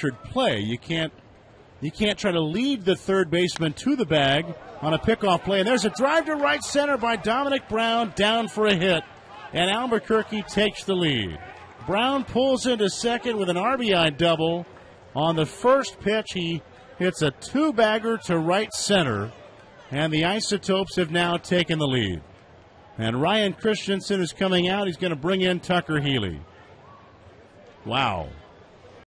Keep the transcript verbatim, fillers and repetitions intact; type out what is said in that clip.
structured play. You can't you can't try to lead the third baseman to the bag on a pickoff play. And there's a drive to right center by Domonic Brown, down for a hit, and Albuquerque takes the lead. Brown pulls into second with an R B I double. On the first pitch, he hits a two-bagger to right center, and the Isotopes have now taken the lead. And Ryan Christensen is coming out. He's going to bring in Tucker Healy. Wow.